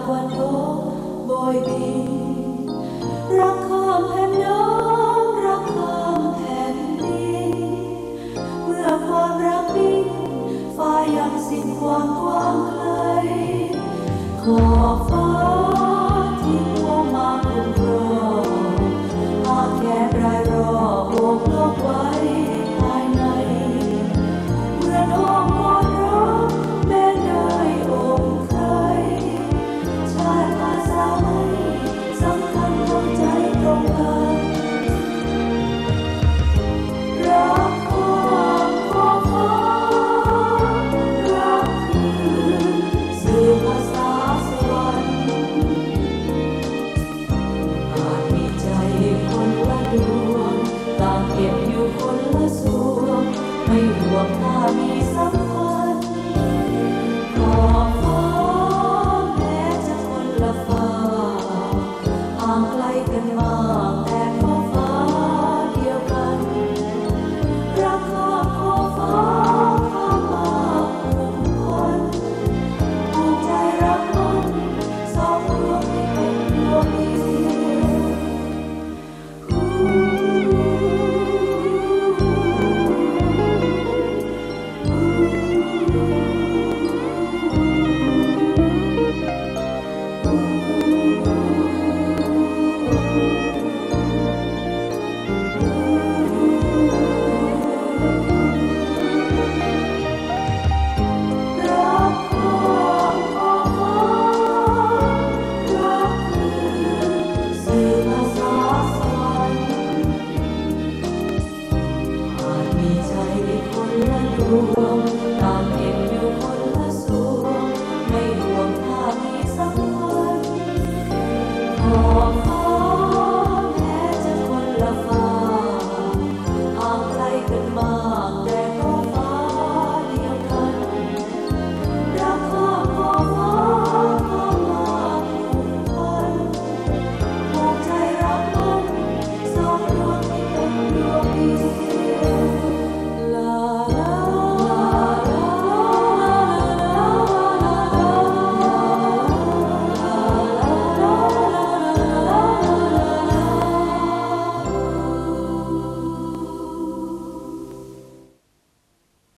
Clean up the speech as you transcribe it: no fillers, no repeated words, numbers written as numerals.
กว่านกโบยบินรักข้ามแผ่นน้ำรักข้ามแผ่นดินเมื่อความรักบินฟ้ายังสิ้นความกว้างไกลขอบฟ้าที่มองมาคุ้มครองหากแค่รายรอบโอบโลกไว้ภายในเมื่อน้องกอดรักแม้ได้อกใครชาติภาษาไม่สำคัญดวงใจตรงกันรักความขอบฟ้ารักคือสื่อภาษาสวรรค์อาจมีใจคนละดวงต่างเก็บอยู่คนละส่วนไม่ห่วงถ้ามีสัมพันธ์ขอบฟ้าแม้จะคนละฟ้าห่างไกลกันมากแต่ขอบฟ้าเดียวกันรักข้ามขอบฟ้าข้ามมาผู้คนภูมิใจรักมันสองดวงให้เป็นดวงเดีรักความขอบฟ้ารักคือสื่อภาษาสวรรค์อาจมีใจคนละดวงต่างเก็บอยู่คนละส่วนไม่ห่วงถ้ามีสัมพันธ์ขอบฟ้า